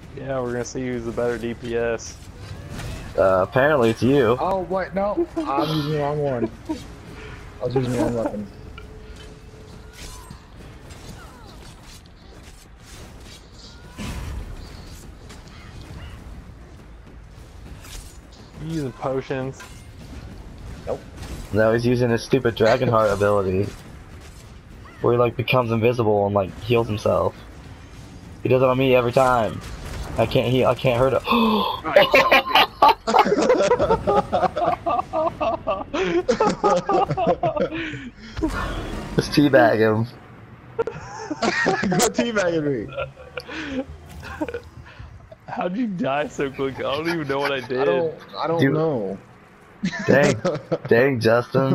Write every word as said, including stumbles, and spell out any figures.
Yeah, we're gonna see who's the better D P S. Uh, apparently it's you. Oh wait, no, I'm using the wrong one. I was using the wrong weapon. You using potions? Nope. No, he's using his stupid Dragonheart ability. Where he like becomes invisible and like heals himself. He does it on me every time. I can't heal, I can't hurt him. Just teabag him. Go teabagging me. How'd you die so quick? I don't even know what I did. I don't. I don't Dude. know. Dang, dang, Justin.